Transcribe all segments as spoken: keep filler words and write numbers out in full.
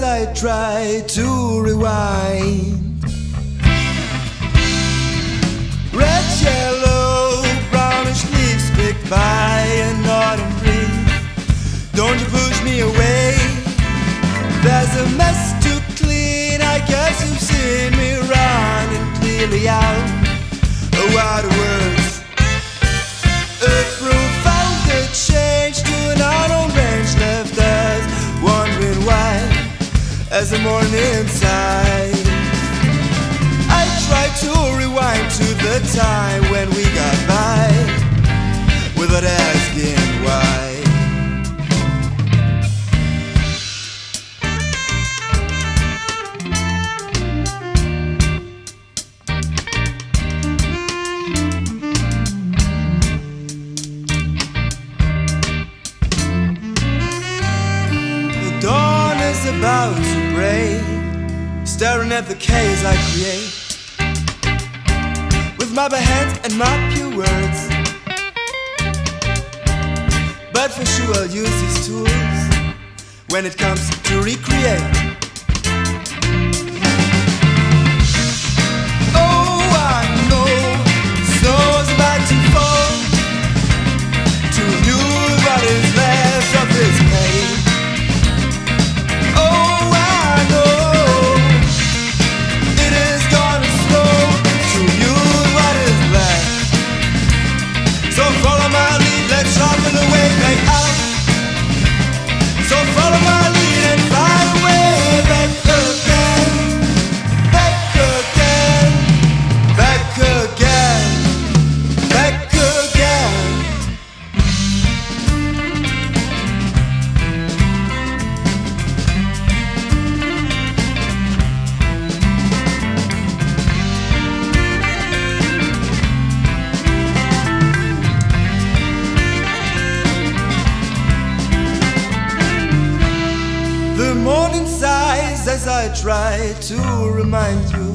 as I try to rewind. Red, yellow, brownish leaves picked by an autumn breeze. Don't you push me away, there's a mess to clean. I guess you've seen me running clearly out of wider words. A profound change to an unknown range left us wondering why as the morning sighs. I try to rewind to the time when we got by without asking why. About to break, staring at the chaos I create with my bare hands and my pure words. But for sure I'll use these tools when it comes to recreate. Oh, I know snow's about to fall to renew what is left of this pain. Sharpen the way back out. So follow my lead and fly away. Back again, back again, back again, back again. The morning sighs as I try to remind you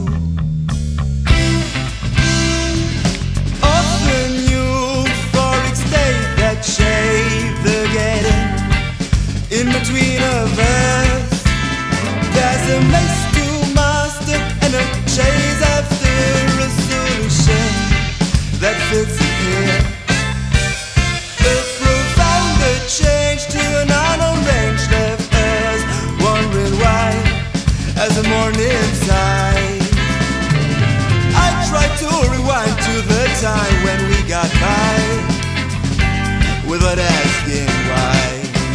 of the new euphoric state that shaped the getting in between of us. There's a maze to master and a chase after a solution that fits here. A profound change to an unknown range left as the morning sighs. I try to rewind to the time when we got by without asking why.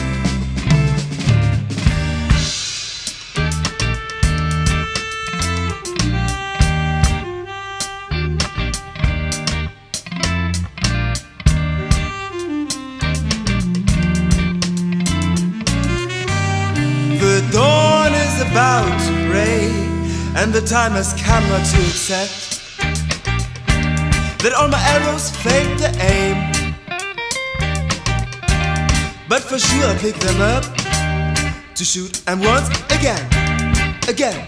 The dawn is about to break, and the time has come not to accept that all my arrows fake the aim. But for sure I'll pick them up to shoot, and once again, again.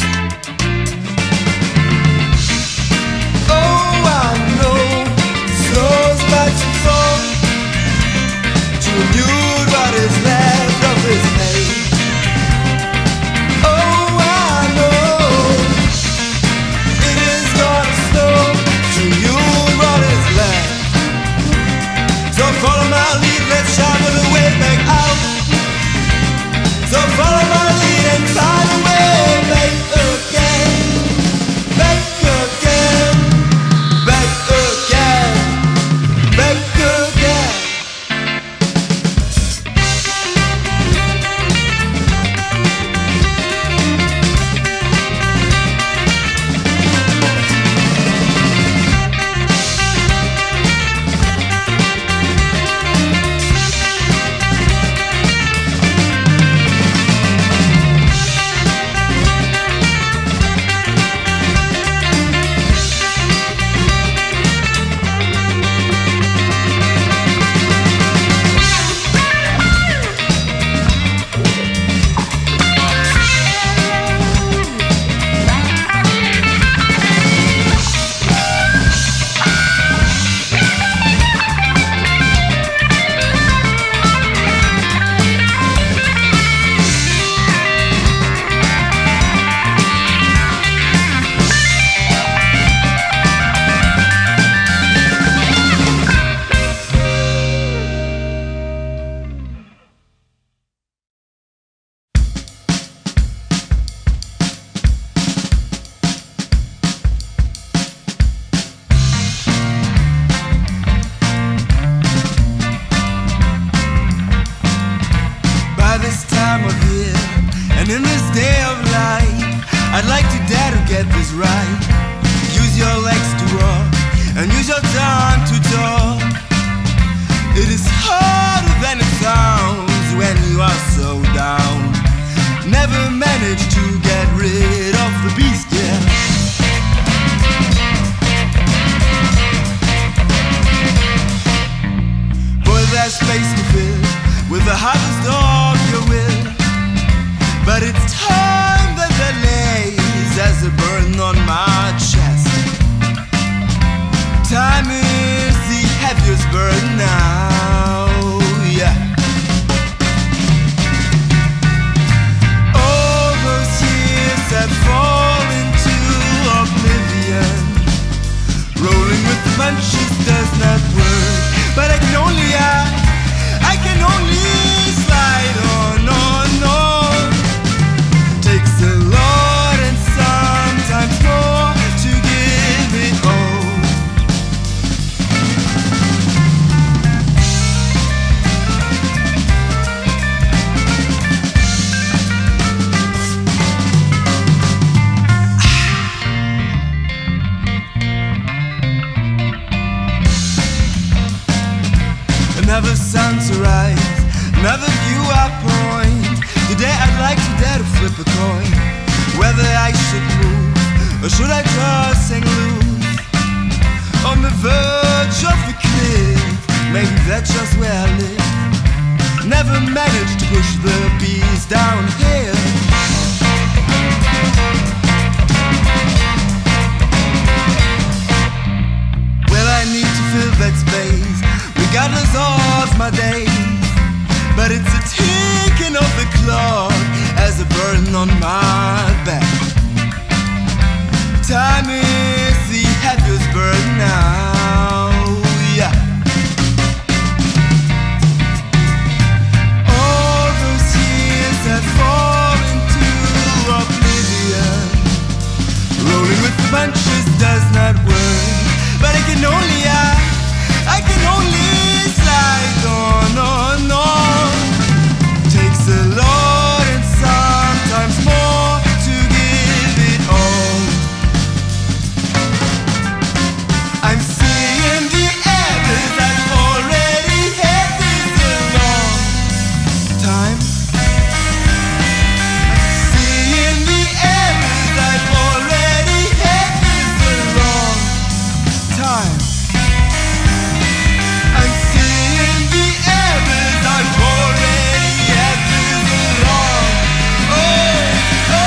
Oh, I know snow's about to fall to renew what is left of this pain. Follow my lead, let's sharpen the way back out. So follow my lead and fly away. Back again, back again, back again, back again. right. Use your legs to walk and use your tongue to talk. It is harder than it sounds when you are so down. Never managed to get rid of the beast, yeah. Boy, there's space to fill with the harvest of your will. But it's time that the lays as a burden on my chest. Time is the heaviest burden now, yeah. All those years that fall into oblivion, rolling with the punches does not work. But I can only, I, I can only slide on, on, on. Takes a lot and sometimes more to give it all. Another sun to rise, another view I point. Today I'd like to dare to flip a coin, whether I should move or should I just hang loose on the verge of the cliff. Maybe that's just where I live. Never managed to push the beast downhill. Well, I need to fill that space regardless of my days, but it's a ticking of the clock as a burden on my back. Time is the heaviest burden now, yeah. All those years that fall into oblivion, rolling with the punches does not work. But I can only, I, I can only slide on, on, on. Takes a lot and sometimes more to give it all. I'm seeing the errors I've already had this a long time. Seeing the errors I've already had this a long time. I'm seeing the errors I've already had this a long. Oh, oh.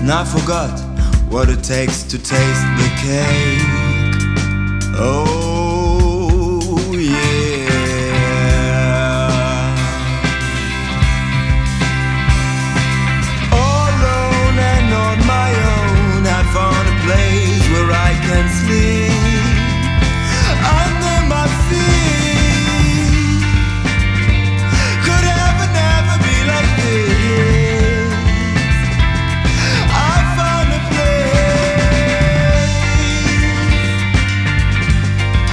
and I forgot what it takes to taste the cake. Oh yeah. All alone and on my own, I found a place where I can sleep under my feet. Could heaven never be like this? I found a place.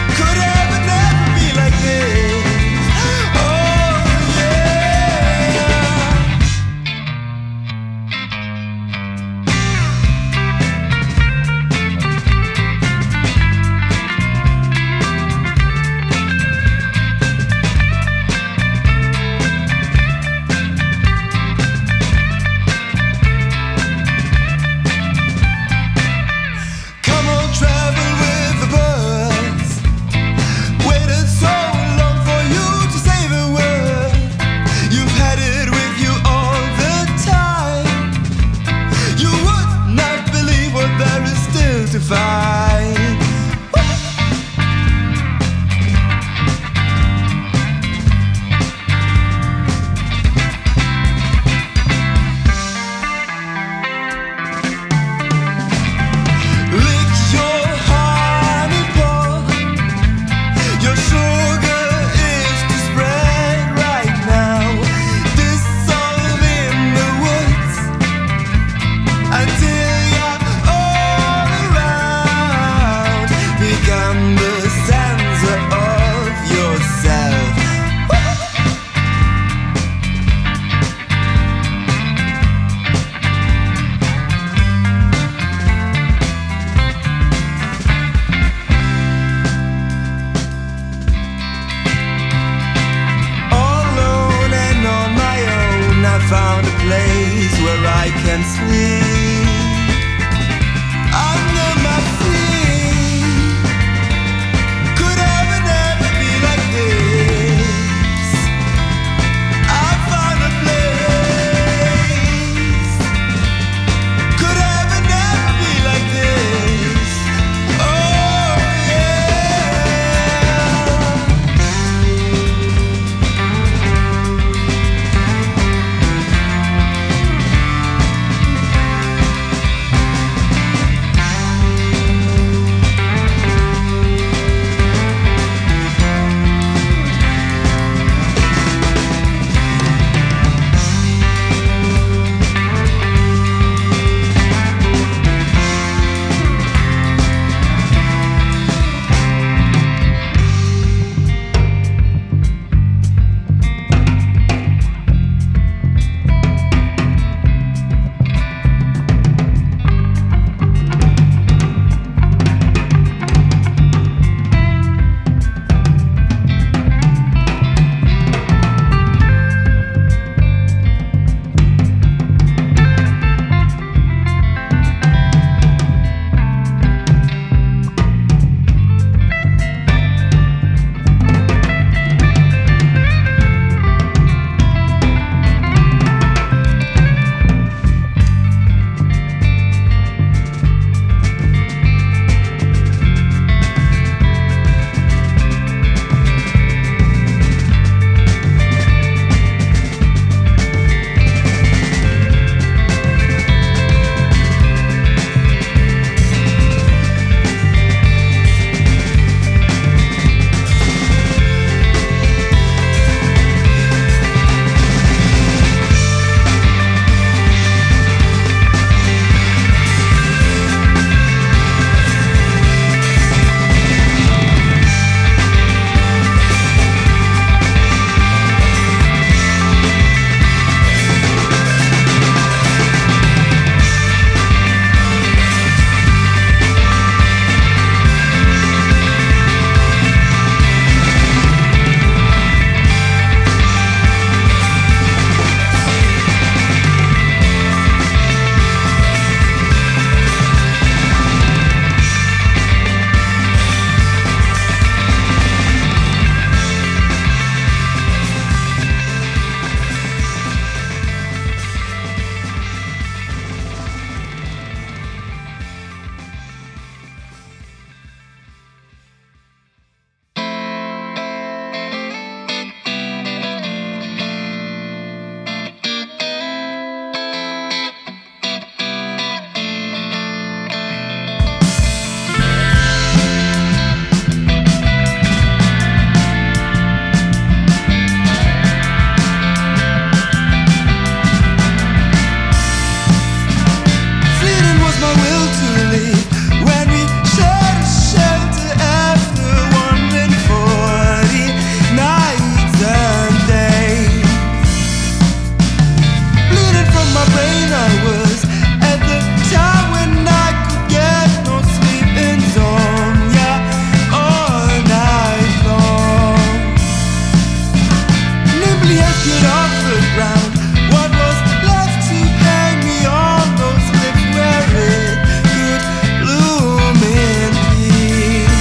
ground. What was left to hang me on those lips where it could bloom in peace.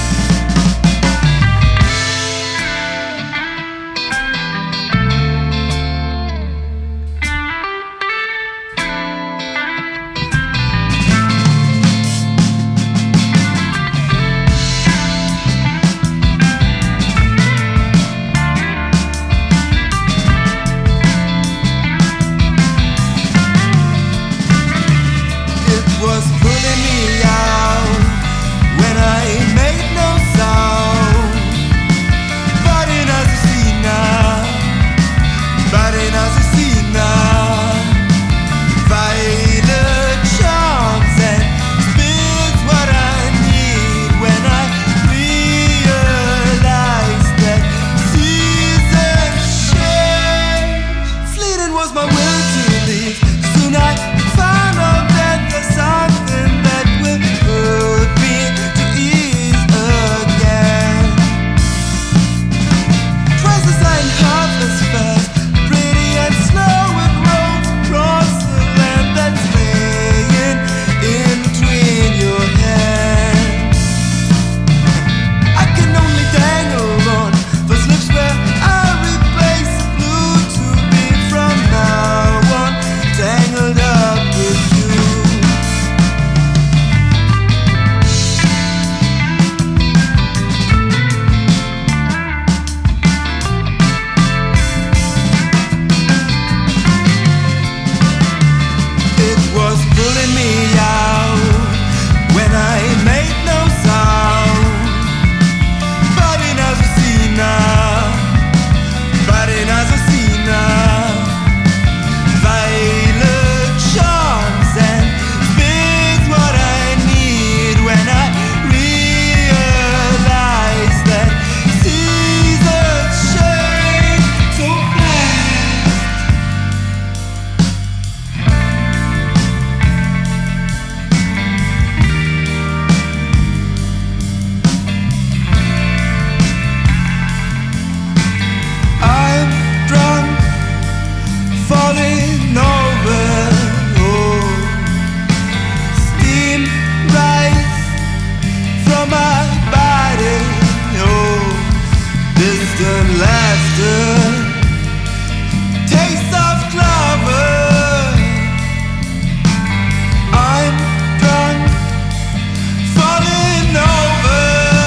Was pulling me out when I made no sound. Fighting as a sea now, fighting as a sea now. Violet charms and spits what I need when I realize that seasons change. Fleeting was my will to leave. Soon I found out that there's something that will put me to ease again. Twice as I ain't half as fast, pretty and slow and roll across the land that's laying in between your hands. I can only dangle on those lips where I replace the blue to be from now on tangled up with you. It was pulling me out when I made no sound. Fighting as a sea now, fighting as a sea now. Violet charms and spits what I need when I realize that seasons change so fast. I'm drunk, falling over. Oh, steam rise from my body. Oh, distant laughter, taste of clover. I'm drunk, falling over.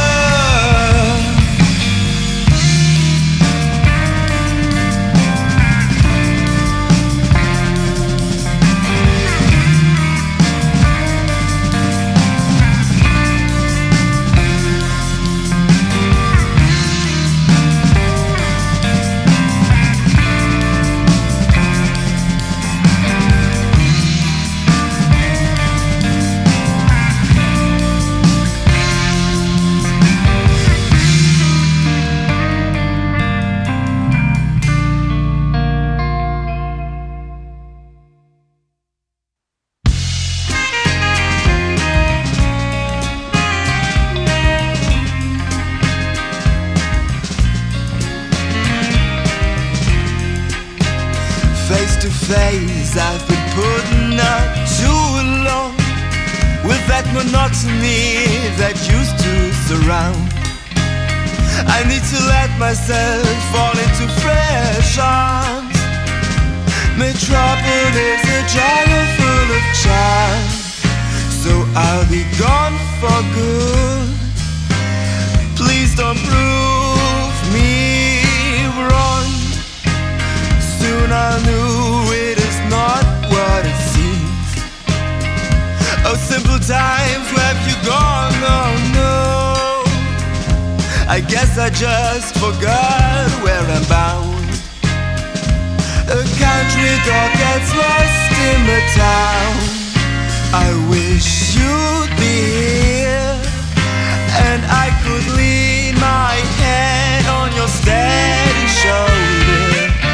Face to face, I've been putting up too long with that monotony that used to surround. I need to let myself fall into fresh arms. Metropolis, a jungle full of charm. So I'll be gone for good. Please don't prove me wrong. Soon I knew it is not what it seems. Oh, simple times, where have you gone? Oh no, I guess I just forgot where I'm bound. A country dog gets lost in the town. I wish you'd be here, and I could lean my head on your steady shoulder.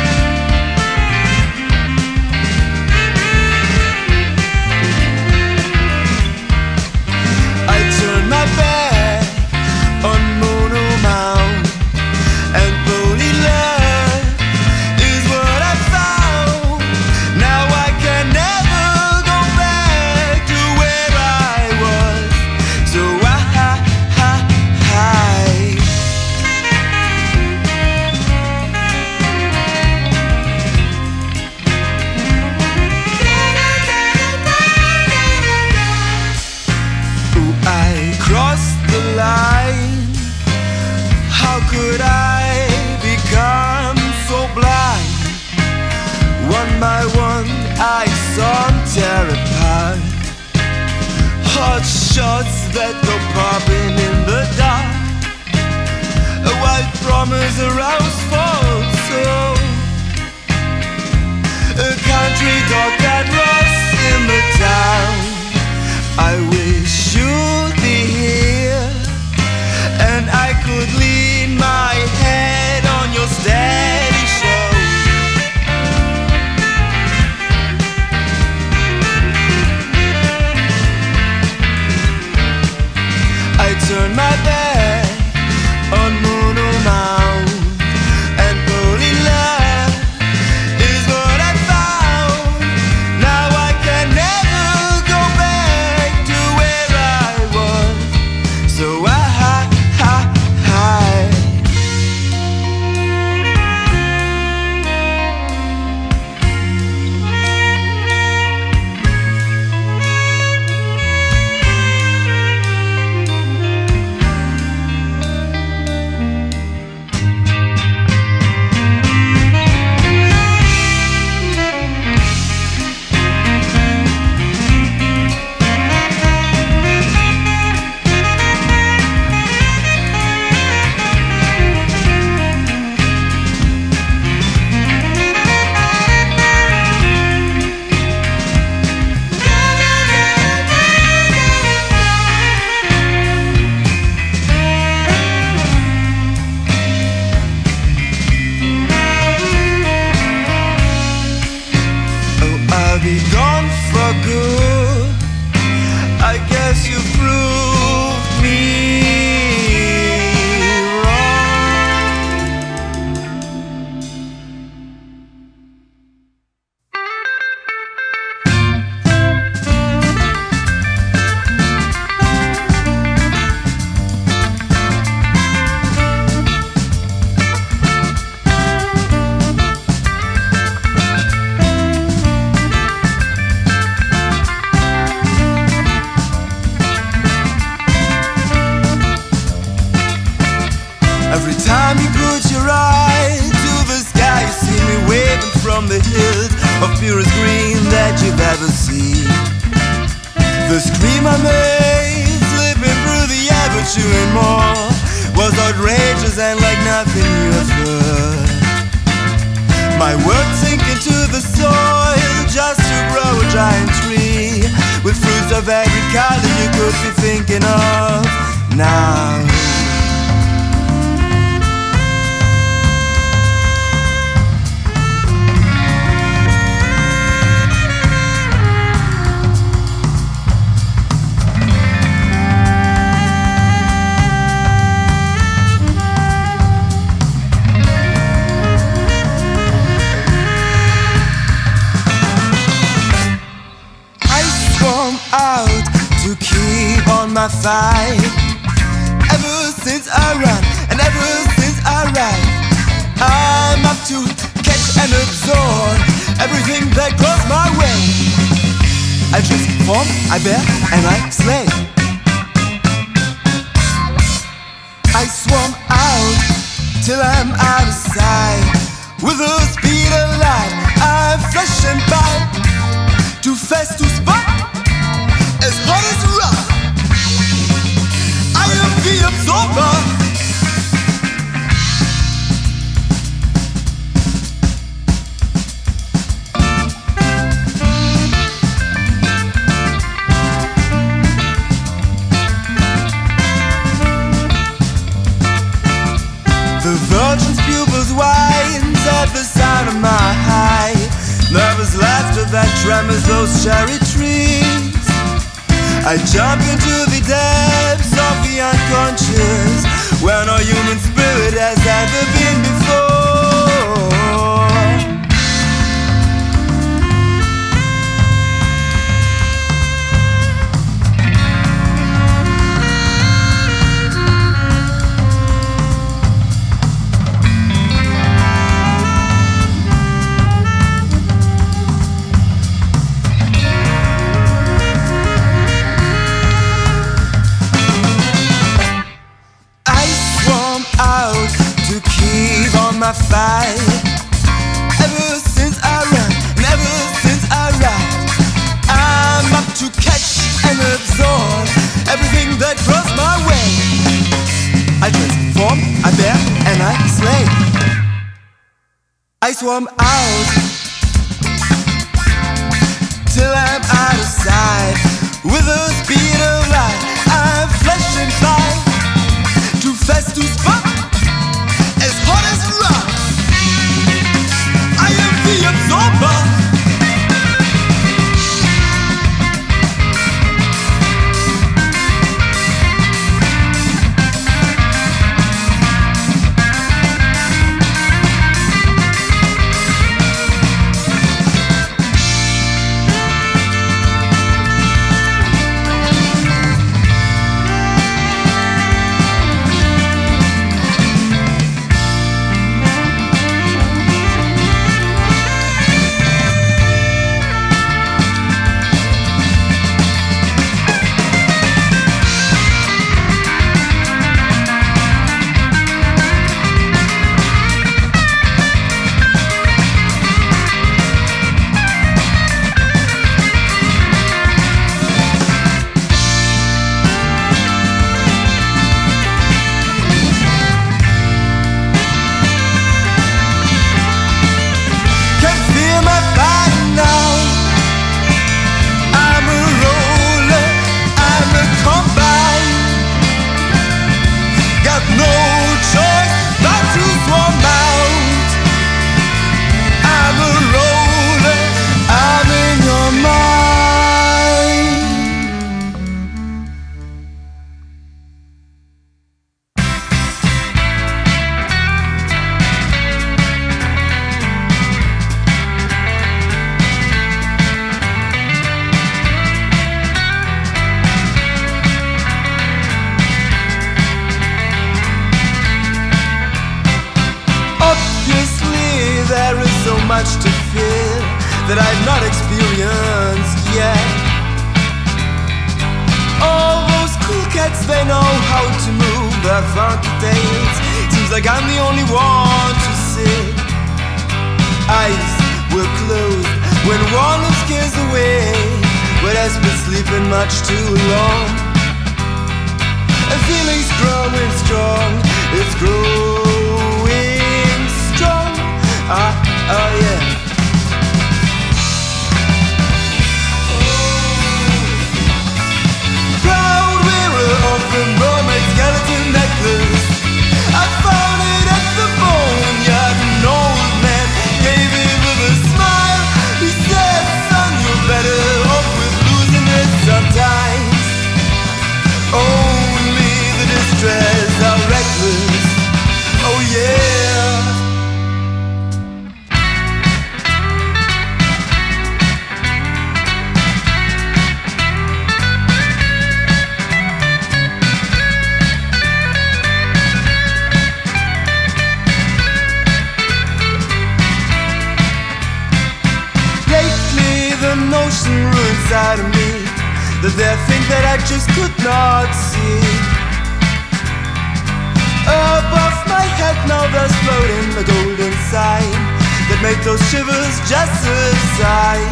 I turn my back on Mono Mound, and Boney Love is what I found. some tear apart. Hot shots that go popping in the dark. A white promise aroused false soul. A country dog that rusts in the town. I wish you'd be here, and I could lean my head on your steady shoulder. I turn my back on Mono Mound, and holy love is what I found. Now I can never go back to where I was, so I hi, hi, hi. I'll be gone for good. I guess you proved me wrong. Every time you put your eye to the sky, you see me waving from the hills of purest green that you've ever seen. The scream I made, slipping through the air, but you and more, was outrageous and like nothing you have heard. My words sink into the soil just to grow a giant tree, with fruits of every color you could be thinking of now. Out to keep on my fight. Ever since I run and ever since I ride, I'm up to catch and absorb everything that goes my way. I transform, I bear, and I slay. I swarm out till I'm out of sight. With the speed of light, I flash and bite. Too fast to spot, as hot as rock. I am the absorber. The virgin's pupils winds at the sound of my high. Nervous laughter that tremors those cherry trees. I jump into the depths of the unconscious, where no human spirit has ever been before. my I slay. I swam out till I'm out of sight. With the speed of light, I'm flesh and fire, too fast to spot, as hot as rock. I am the absorber. Much to fear that I've not experienced yet. All those cool cats, they know how to move their funky tails. Seems like I'm the only one to see. Eyes were closed when one of scares away, but I've been sleeping much too long. And feeling strong and strong, it's growing strong. Ah, oh yeah. Proud wearer of the mermaid skeleton necklace, I found it at the boneyard. An old man gave it with a smile. He said, son, you're better off with losing it sometimes. Only the distressed are reckless. Oh yeah. Notion grew inside of me that there are things that I just could not see. Above my head now there's floating a golden sign that make those shivers just subside.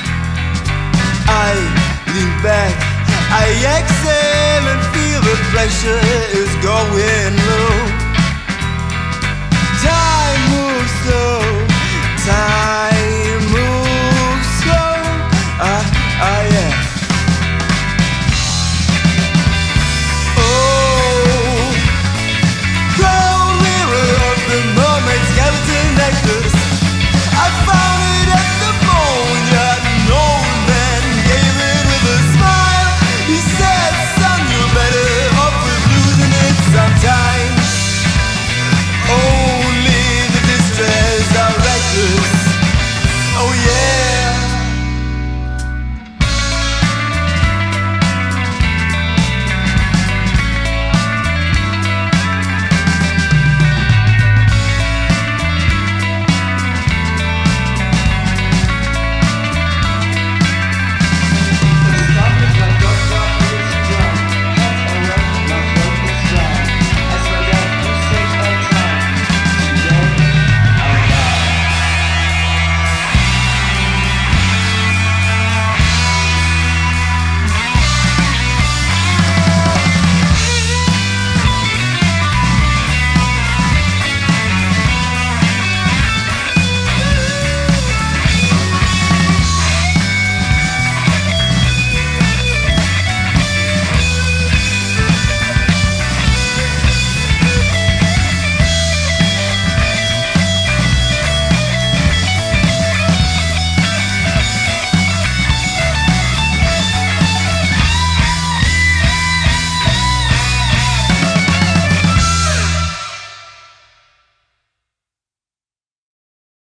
I lean back, I exhale and feel the pressure is going low. Time moves slow.